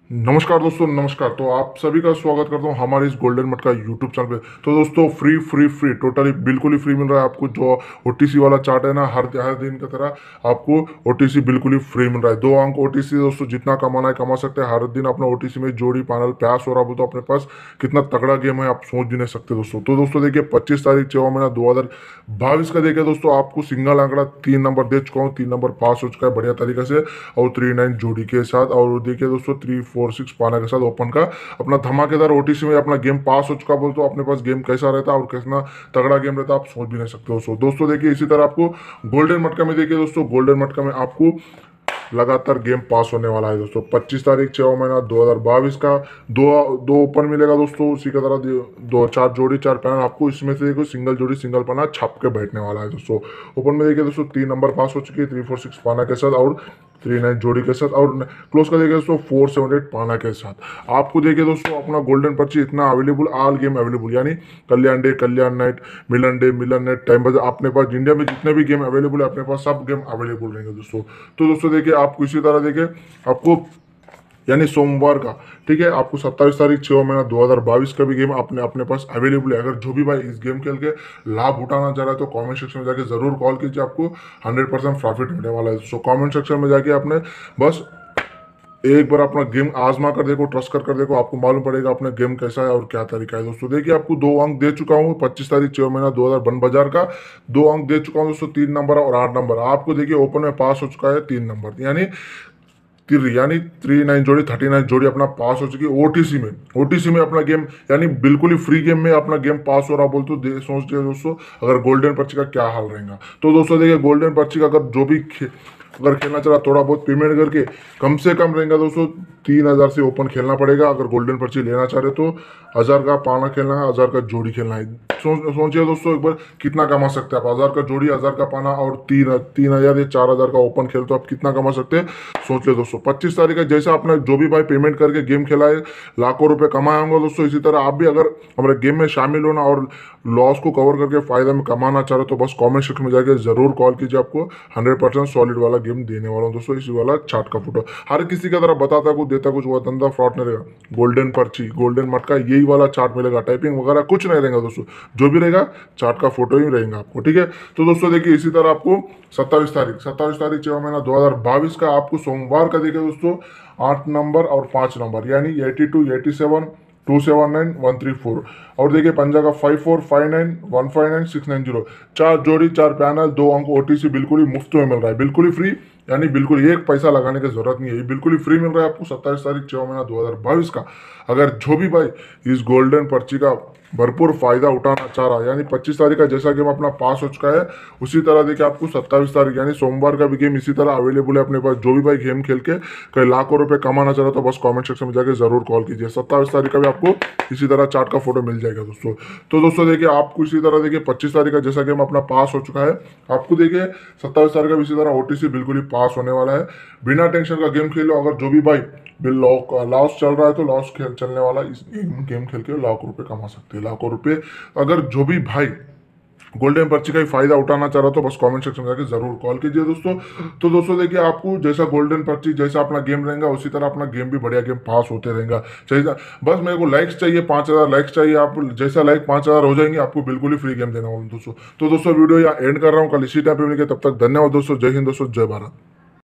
नमस्कार दोस्तों, नमस्कार। तो आप सभी का स्वागत करता हूँ हमारे इस गोल्डन मट का यूट्यूब चैनल पे। तो दोस्तों फ्री फ्री फ्री टोटली बिल्कुल ही फ्री मिल रहा है आपको। जो ओटीसी वाला चार्ट है ना, हर हर दिन की तरह आपको ओटीसी बिल्कुल ही फ्री मिल रहा है। 2 अंक ओटीसी दोस्तों, जितना कमाना है कमा सकते हैं। हर दिन अपना ओटीसी में जोड़ी पैनल प्यास हो रहा हो तो अपने पास कितना तगड़ा गेम है आप सोच भी नहीं सकते दोस्तों। तो दोस्तों देखिए 25 तारीख 6 महीना 2022 का देखिए दोस्तों, आपको सिंगल आंकड़ा 3 नंबर दे चुका हूँ। 3 नंबर पास हो चुका है बढ़िया तरीके से, और 3-9 जोड़ी के साथ। और देखिए दोस्तों 3-4-6 पाना के साथ ओपन का अपना धमाकेदार ओटीसी में अपना गेम पास हो चुका। बोल तो अपने पास गेम कैसा रहता और कितना तगड़ा गेम रहता आप सोच भी नहीं सकते दोस्तों देखिए इसी तरह आपको गोल्डन मटका में देखिए दोस्तों, गोल्डन मटका में आपको लगातार गेम पास होने वाला है दोस्तों। 25 तारीख 6 महीना 2022 का दो दो ओपन मिलेगा दोस्तों। उसी की तरह दो चार जोड़ी चार पैनल आपको इसमें से देखो सिंगल जोड़ी सिंगल पाना छाप के बैठने वाला है दोस्तों। ओपन में देखिए दोस्तों 3 नंबर पास हो चुकी है 3-4-6 पाना के साथ, और 3-9 जोड़ी के साथ, और क्लोज का देखिए दोस्तों 4-7-8 पाना के साथ। आपको देखिए दोस्तों अपना गोल्डन पर्ची इतना अवेलेबल, ऑल गेम अवेलेबल, यानी Kalyan day, Kalyan night, Milan day, Milan night, time बजे अपने पास इंडिया में जितने भी गेम अवेलेबल है अपने पास सब गेम अवेलेबल रहेंगे दोस्तों। तो दोस्तों देखिए आपको इसी तरह देखिए आपको यानी सोमवार का, ठीक है, आपको 27 तारीख 6 महीना 2022 का भी गेम अपने अपने पास अवेलेबल है। अगर जो भी भाई इस गेम खेल के लाभ उठाना चाह रहा है तो कमेंट सेक्शन में जाके जरूर कॉल कीजिए, आपको 100% प्रॉफिट मिलने वाला है। सो कमेंट सेक्शन में जाके आपने बस एक बार अपना गेम आजमा कर देखो, ट्रस्ट कर देखो, आपको मालूम पड़ेगा अपना गेम कैसा है और क्या तरीका है दोस्तों। देखिए आपको 2 अंक दे चुका हूँ 25 तारीख 6 महीना 2000 का 2 अंक दे चुका हूँ दोस्तों। 3 नंबर और 8 नंबर आपको देखिए ओपन में पास हो चुका है। 3 नंबर यानी 3-9 जोड़ी 39 जोड़ी अपना पास हो चुकी है ओटीसी में अपना गेम, यानी बिल्कुल ही फ्री गेम में अपना गेम पास हो रहा बोल तो सोचते दोस्तों अगर गोल्डन पर्ची का क्या हाल रहेगा। तो दोस्तों देखिए गोल्डन पर्ची का अगर जो भी अगर खेलना चला थोड़ा बहुत पेमेंट करके कम से कम रहेगा दोस्तों 3,000 से ओपन खेलना पड़ेगा। अगर गोल्डन पर्ची लेना चाह रहे तो 1,000 का पाना खेलना है, 1,000 का जोड़ी खेलना है। सोचिए दोस्तों एक बार कितना कमा सकते हैं आप। 1,000 का जोड़ी, 1,000 का पाना, और 3,000 या 4,000 का ओपन खेल तो आप कितना कमा सकते हैं सोच ले दोस्तों। 25 तारीख का जैसा आपने जो भी भाई पेमेंट करके गेम खेला है लाखों रुपए कमाए होंगे दोस्तों। इसी तरह आप भी अगर हमारे गेम में शामिल होना और लॉस को कवर करके फायदा में कमाना चाह रहे हो तो बस कमेंट सेक्शन में जाके जरूर कॉल कीजिए, आपको 100% सॉलिड वाला गेम देने वाला हूँ दोस्तों। इसी वाला चार्ट का फोटो हर किसी का तरह बताता कुछ देता कुछ, वो धंधा फ्रॉड नहीं रहेगा। गोल्डन पर्ची, गोल्डन मटका, यही वाला चार्ट मिलेगा, टाइपिंग वगैरह कुछ नहीं रहेगा दोस्तों। जो भी रहेगा चार्ट का फोटो ही रहेगा आपको, ठीक है। तो दोस्तों देखिए इसी तरह आपको 27 तारीख 6 महीना 2022 का आपको सोमवार का देखिए दोस्तों 8 नंबर और 5 नंबर, यानी 82, 87, 279, 134, और देखिए पंजा का 54, 59, 159, 690। चार जोड़ी चार पैनल 2 अंक ओटीसी बिल्कुल ही मुफ्त में मिल रहा है, बिल्कुल ही फ्री, यानी बिल्कुल एक पैसा लगाने की जरूरत नहीं है, बिल्कुल ही फ्री मिल रहा है आपको 27 तारीख 6 महीना 2022 का। अगर जो भी भाई इस गोल्डन पर्ची का भरपूर फायदा उठाना चाह रहा है, यानी 25 तारीख का जैसा गेम अपना पास हो चुका है उसी तरह देखिए आपको 27 तारीख यानी सोमवार का भी गेम इसी तरह अवेलेबल है अपने पास। जो भी भाई गेम खेल के कई लाखों रुपए कमाना चाह रहा तो बस कमेंट सेक्शन में जाके जरूर कॉल कीजिए। 27 तारीख का भी आपको इसी तरह चार्ट का फोटो मिल जाएगा दोस्तों। तो दोस्तों देखिए आपको इसी तरह देखिए 25 तारीख का जैसा गेम अपना पास हो चुका है, आपको देखिए 27 तारीख का भी इसी तरह ओटीसी बिल्कुल ही पास होने वाला है। बिना टेंशन का गेम खेलो। अगर जो भी भाई लॉस चल रहा है तो लॉस खेल चलने वाला इस गेम खेल के लाखों रुपए कमा सकते हैं, लाखों रुपए। अगर जो भी भाई गोल्डन पर्ची का ही फायदा उठाना चाह रहा तो बस कमेंट सेक्शन में जाकर जरूर कॉल कीजिए दोस्तों। तो दोस्तों देखिए आपको जैसा गोल्डन पर्ची जैसा अपना गेम रहेगा उसी तरह अपना गेम भी बढ़िया गेम पास होते रहेगा। चाहिए बस मेरे को लाइक्स चाहिए, 5,000 लाइक्स चाहिए। आप जैसा लाइक 5,000 हो जाएंगे आपको बिल्कुल ही फ्री गेम देना होगा दोस्तों। तो दोस्तों वीडियो यहाँ एंड कर रहा हूँ, कल इसी टाइम पे मिलेंगे, तब तक धन्यवाद दोस्तों। जय हिंद दोस्तों, जय भारत।